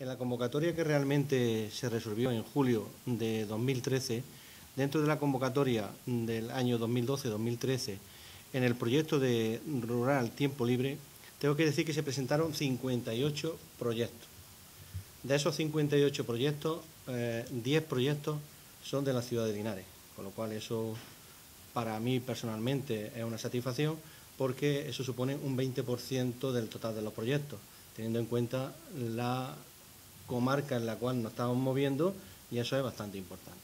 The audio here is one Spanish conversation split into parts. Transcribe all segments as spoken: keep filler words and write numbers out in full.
En la convocatoria que realmente se resolvió en julio de dos mil trece, dentro de la convocatoria del año dos mil doce dos mil trece, en el proyecto de Rural Tiempo Libre, tengo que decir que se presentaron cincuenta y ocho proyectos. De esos cincuenta y ocho proyectos, eh, diez proyectos son de la ciudad de Linares, con lo cual eso para mí personalmente es una satisfacción, porque eso supone un veinte por ciento del total de los proyectos, teniendo en cuenta la comarca en la cual nos estamos moviendo, y eso es bastante importante.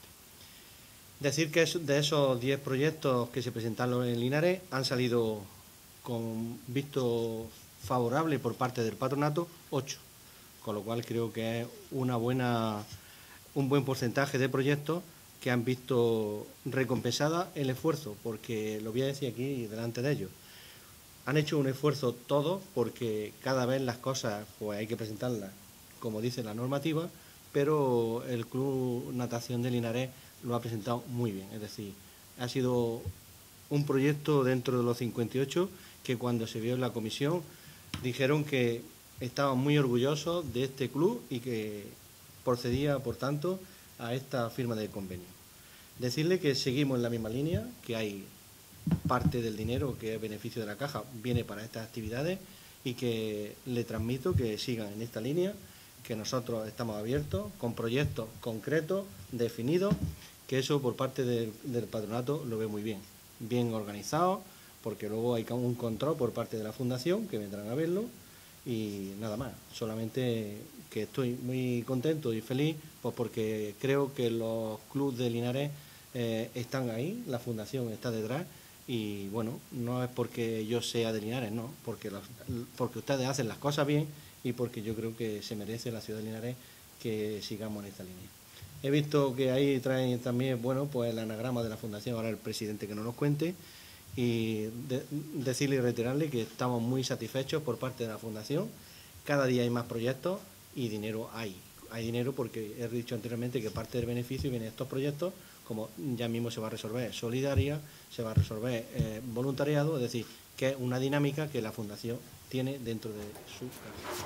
Decir que de esos diez proyectos que se presentaron en Linares han salido con visto favorable por parte del patronato ocho, con lo cual creo que es una buena, un buen porcentaje de proyectos que han visto recompensada el esfuerzo, porque lo voy a decir aquí delante de ellos. Han hecho un esfuerzo todos, porque cada vez las cosas pues hay que presentarlas como dice la normativa, pero el Club Natación de Linares lo ha presentado muy bien. Es decir, ha sido un proyecto dentro de los cincuenta y ocho que cuando se vio en la comisión dijeron que estaban muy orgullosos de este club y que procedía, por tanto, a esta firma de convenio. Decirle que seguimos en la misma línea, que hay parte del dinero que es beneficio de la caja viene para estas actividades, y que le transmito que sigan en esta línea, que nosotros estamos abiertos con proyectos concretos, definidos, que eso por parte del, del patronato lo ve muy bien, bien organizado, porque luego hay un control por parte de la fundación que vendrán a verlo, y nada más. Solamente que estoy muy contento y feliz, pues porque creo que los clubes de Linares eh, están ahí, la fundación está detrás, y bueno, no es porque yo sea de Linares, no, porque, los, porque ustedes hacen las cosas bien y porque yo creo que se merece la ciudad de Linares que sigamos en esta línea. He visto que ahí traen también, bueno, pues el anagrama de la fundación, ahora el presidente que no nos cuente, y de, decirle y reiterarle que estamos muy satisfechos por parte de la fundación. Cada día hay más proyectos y dinero hay. Hay dinero porque he dicho anteriormente que parte del beneficio viene de estos proyectos, como ya mismo se va a resolver solidaria, se va a resolver eh, voluntariado, es decir, que es una dinámica que la fundación tiene dentro de su casa.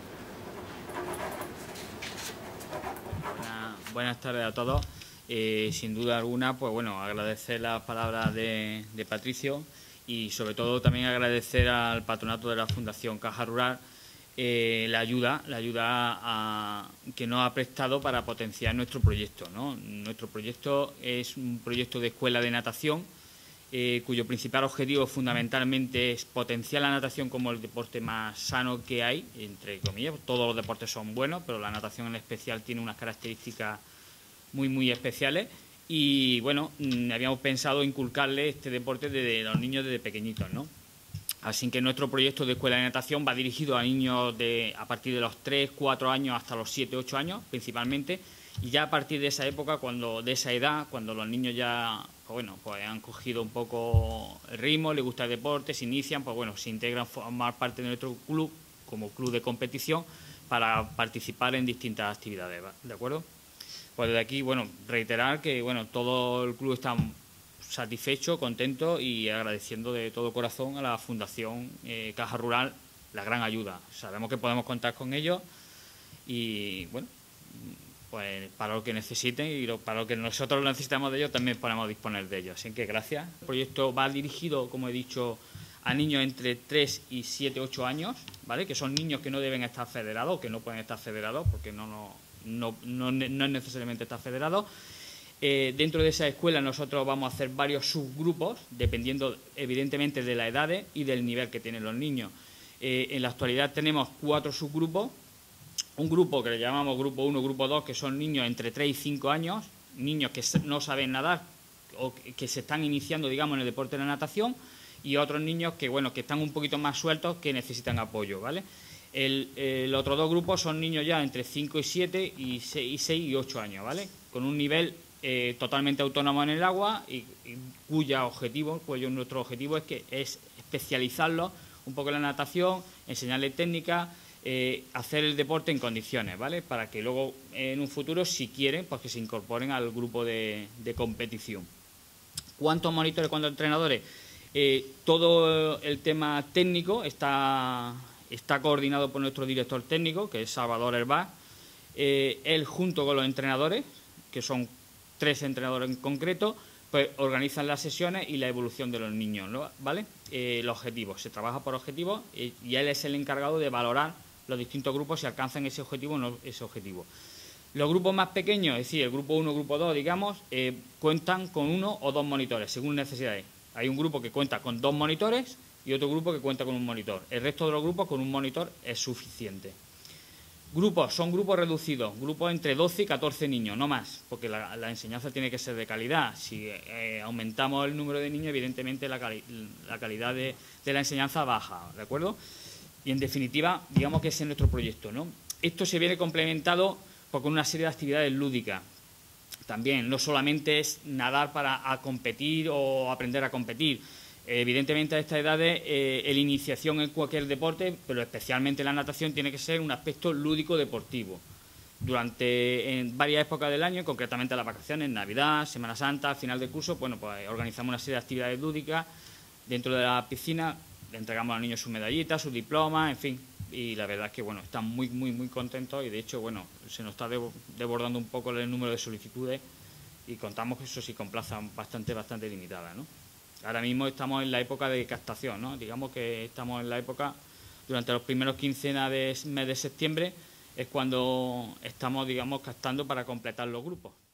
Buenas, buenas tardes a todos. Eh, sin duda alguna, pues bueno, agradecer las palabras de, de Patricio y sobre todo también agradecer al patronato de la Fundación Caja Rural eh, la ayuda, la ayuda a, que nos ha prestado para potenciar nuestro proyecto, ¿no? Nuestro proyecto es un proyecto de escuela de natación, eh, cuyo principal objetivo fundamentalmente es potenciar la natación como el deporte más sano que hay, entre comillas. Todos los deportes son buenos, pero la natación en especial tiene unas características muy, muy especiales. Y bueno, habíamos pensado inculcarle este deporte desde los niños desde pequeñitos, ¿no? Así que nuestro proyecto de escuela de natación va dirigido a niños de a partir de los tres, cuatro años hasta los siete, ocho años principalmente, y ya a partir de esa época, cuando de esa edad, cuando los niños ya pues bueno, pues han cogido un poco el ritmo, les gusta el deporte, se inician, pues bueno, se integran a formar parte de nuestro club como club de competición para participar en distintas actividades, ¿de acuerdo? Pues desde aquí, bueno, reiterar que bueno, todo el club está satisfecho, contento y agradeciendo de todo corazón a la Fundación eh, Caja Rural la gran ayuda. Sabemos que podemos contar con ellos y bueno, pues para lo que necesiten y lo, para lo que nosotros necesitamos de ellos también podemos disponer de ellos. Así que gracias. El proyecto va dirigido, como he dicho, a niños entre tres y siete, ocho años, ¿vale? Que son niños que no deben estar federados, que no pueden estar federados porque no, no, no, no, no es necesariamente estar federados. Eh, dentro de esa escuela nosotros vamos a hacer varios subgrupos, dependiendo evidentemente de las edades y del nivel que tienen los niños. Eh, en la actualidad tenemos cuatro subgrupos, un grupo que le llamamos grupo uno, grupo dos, que son niños entre tres y cinco años, niños que no saben nadar o que se están iniciando, digamos, en el deporte de la natación, y otros niños que, bueno, que están un poquito más sueltos, que necesitan apoyo, ¿vale? El, el otros dos grupos son niños ya entre cinco y siete y seis y ocho años, ¿vale? Con un nivel Eh, totalmente autónomo en el agua y, y cuya objetivo, pues yo, nuestro objetivo es que es especializarlos un poco en la natación, enseñarles técnicas, eh, hacer el deporte en condiciones, ¿vale? Para que luego en un futuro, si quieren, pues que se incorporen al grupo de, de competición. ¿Cuántos monitores, cuántos entrenadores? Eh, todo el tema técnico está, está coordinado por nuestro director técnico, que es Salvador Herbaz. eh, él junto con los entrenadores, que son tres entrenadores en concreto, pues organizan las sesiones y la evolución de los niños, ¿no? ¿Vale? Eh, los objetivos, se trabaja por objetivos y, y él es el encargado de valorar los distintos grupos si alcanzan ese objetivo o no ese objetivo. Los grupos más pequeños, es decir, el grupo uno, grupo dos, digamos, eh, cuentan con uno o dos monitores, según necesidades. Hay un grupo que cuenta con dos monitores y otro grupo que cuenta con un monitor. El resto de los grupos con un monitor es suficiente. Grupos, son grupos reducidos, grupos entre doce y catorce niños, no más, porque la, la enseñanza tiene que ser de calidad. Si eh, aumentamos el número de niños, evidentemente la, cali la calidad de, de la enseñanza baja, ¿de acuerdo? Y en definitiva, digamos que ese es nuestro proyecto, ¿no? Esto se viene complementado pues, con una serie de actividades lúdicas. También, no solamente es nadar para a competir o aprender a competir. Evidentemente a estas edades eh, la iniciación en cualquier deporte, pero especialmente la natación, tiene que ser un aspecto lúdico-deportivo. Durante en varias épocas del año, concretamente las vacaciones, Navidad, Semana Santa, final de curso, bueno, pues organizamos una serie de actividades lúdicas dentro de la piscina, le entregamos a los niños sus medallitas, sus diplomas, en fin, y la verdad es que bueno, están muy, muy, muy contentos y de hecho, bueno, se nos está desbordando un poco el número de solicitudes y contamos que eso sí con plazas bastante, bastante limitadas, ¿no? Ahora mismo estamos en la época de captación, ¿no? Digamos que estamos en la época, durante los primeros quincenas de mes de septiembre, es cuando estamos, digamos, captando para completar los grupos.